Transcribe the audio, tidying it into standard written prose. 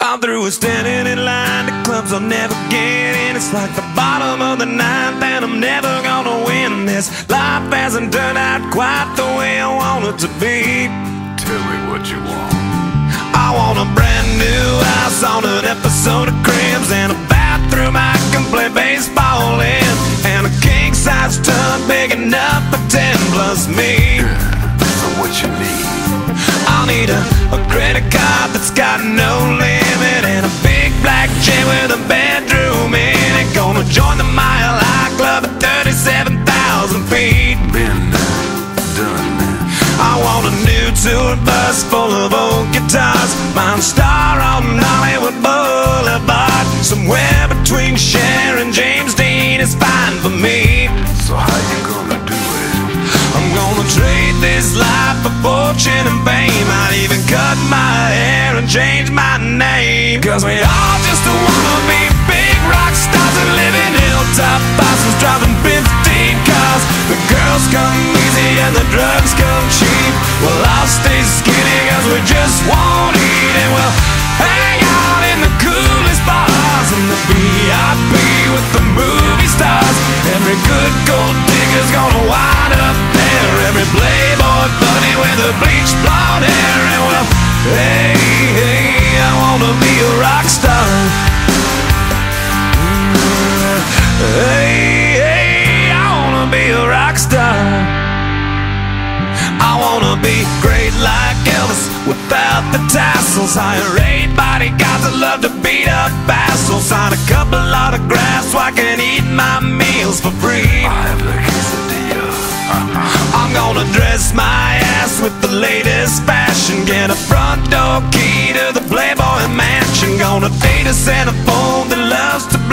I'm through with standing in line to clubs I'll never get in. It's like the bottom of the ninth and I'm never gonna win this. Life hasn't turned out quite the way I want it to be. Tell me what you want. I want a brand new house on an episode of Cribs, and a bathroom I can play baseball in, and a king-size tub big enough for 10 plus me. So what you need? I'll need a credit card that's got no limit, and a big black chain with a bedroom in it. Gonna join the Mile High Club at 37,000 feet. Been done. I want a new tour bus full of old guitars, mine star on Hollywood Boulevard. Somewhere between Cher and James Dean is fine for me. So how you gonna do it? I'm gonna trade this life for fortune and fame. I'd even cut my hair and change my name, 'cause we all just wanna be big rock stars and live in hilltop bosses, driving 15 cars. The girls come easy and the drugs come cheap. Well, I'll stay skinny 'cause we just won't eat, and we'll hang out in the coolest bars in the VIP with the movie stars. Every good gold digger's gonna wind up there, every playboy bunny with a bleached blonde hair. And well, hey, hey, I wanna be a rock star. Hey, hey, I wanna be a rock star. I wanna be great like Elvis without the tassels. Hire 8 bodyguards that love to beat up assholes. Sign a couple autographs so I can eat my meals for free. I have the quesadilla. I'm gonna dress my ass with the latest fashion, get a front door key to the Playboy Mansion. Gonna date a centerfold that